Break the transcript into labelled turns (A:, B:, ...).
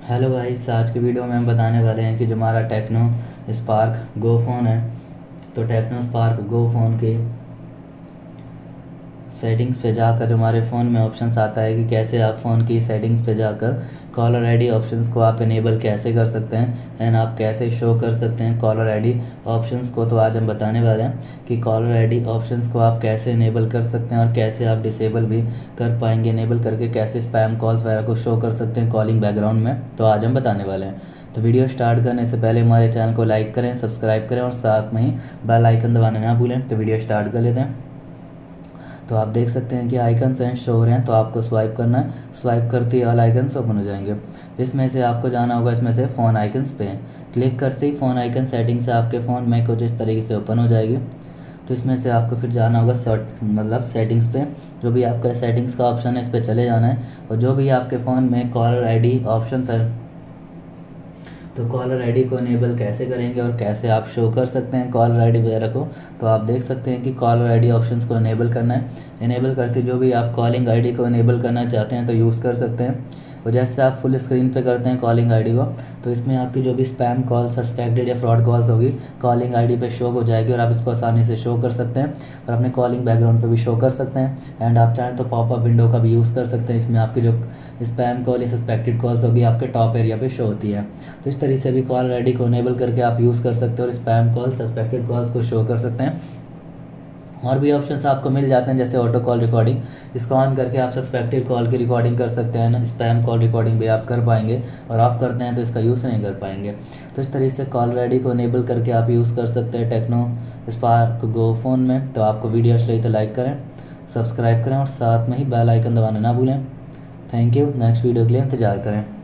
A: Hello guys, आज की video में हम बताने वाले हैं कि जो हमारा टेक्नो स्पार्क गो फ़ोन है, तो टेक्नो स्पार्क गो फ़ोन की सेटिंग्स पे जाकर जो हमारे फ़ोन में ऑप्शंस आता है कि कैसे आप फ़ोन की सेटिंग्स पे जाकर कॉलर आईडी ऑप्शंस को आप इनेबल कैसे कर सकते हैं एंड आप कैसे शो कर सकते हैं कॉलर आईडी ऑप्शंस को। तो आज हम बताने वाले हैं कि कॉलर आईडी ऑप्शंस को आप कैसे इनेबल कर सकते हैं और कैसे आप डिसेबल भी कर पाएंगे। इनेबल करके कैसे स्पैम कॉल्स वगैरह को शो कर सकते हैं कॉलिंग बैकग्राउंड में, तो आज हम बताने वाले हैं। तो वीडियो स्टार्ट करने से पहले हमारे चैनल को लाइक करें, सब्सक्राइब करें और साथ में ही बेल आइकन दबाना ना भूलें। तो वीडियो स्टार्ट कर लेते हैं। तो आप देख सकते हैं कि आइकन्स हैं शो हो रहे हैं, तो आपको स्वाइप करना है। स्वाइप करते ही ऑल आइकन्स ओपन हो जाएंगे। इसमें से आपको जाना होगा इसमें से फ़ोन आइकन्स पे। क्लिक करते ही फ़ोन आइकन सेटिंग से आपके फ़ोन में कुछ इस तरीके से ओपन हो जाएगी। तो इसमें से आपको फिर जाना होगा सेटिंग्स पे। जो भी आपका सेटिंग्स का ऑप्शन है इस पर चले जाना है और जो भी आपके फ़ोन में कॉलर आईडी ऑप्शन है, तो कॉलर आईडी को इनेबल कैसे करेंगे और कैसे आप शो कर सकते हैं कॉलर आईडी वगैरह को। तो आप देख सकते हैं कि कॉलर आईडी ऑप्शंस को इनेबल करना है। इनेबल करते जो भी आप कॉलिंग आईडी को इनेबल करना चाहते हैं तो यूज़ कर सकते हैं। और जैसे आप फुल स्क्रीन पे करते हैं कॉलिंग आईडी को, तो इसमें आपकी जो भी स्पैम कॉल, सस्पेक्टेड या फ्रॉड कॉल्स होगी कॉलिंग आईडी पे शो हो जाएगी और आप इसको आसानी से शो कर सकते हैं और अपने कॉलिंग बैकग्राउंड पे भी शो कर सकते हैं। एंड आप चाहें तो पॉपअप विंडो का भी यूज़ कर सकते हैं। इसमें आपकी जो स्पैम कॉल या सस्पेक्टेड कॉल्स होगी आपके टॉप एरिया पे शो होती है। तो इस तरीके से भी कॉलर आईडी को इनेबल करके आप यूज़ कर सकते हैं और स्पैम कॉल, सस्पेक्टेड कॉल्स को शो कर सकते हैं। और भी ऑप्शंस आपको मिल जाते हैं जैसे ऑटो कॉल रिकॉर्डिंग। इसको ऑन करके आप सस्पेक्टेड कॉल की रिकॉर्डिंग कर सकते हैं ना, स्पैम कॉल रिकॉर्डिंग भी आप कर पाएंगे। और ऑफ करते हैं तो इसका यूज़ नहीं कर पाएंगे। तो इस तरीके से कॉलर आईडी को इनेबल करके आप यूज़ कर सकते हैं टेक्नो स्पार्क गो फ़ोन में। तो आपको वीडियो अच्छी लगी तो लाइक करें, सब्सक्राइब करें और साथ में ही बेल आइकन दबाना ना भूलें। Thank you. नेक्स्ट वीडियो के लिए इंतज़ार करें।